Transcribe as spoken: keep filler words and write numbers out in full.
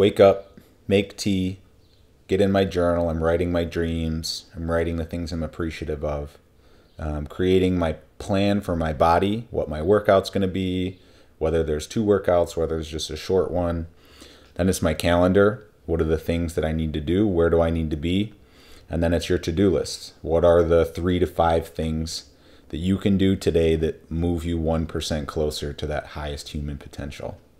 wake up, make tea, get in my journal. I'm writing my dreams. I'm writing the things I'm appreciative of. Um, creating my plan for my body, what my workout's going to be, whether there's two workouts, whether it's just a short one. Then it's my calendar. What are the things that I need to do? Where do I need to be? And then it's your to-do list. What are the three to five things that you can do today that move you one percent closer to that highest human potential?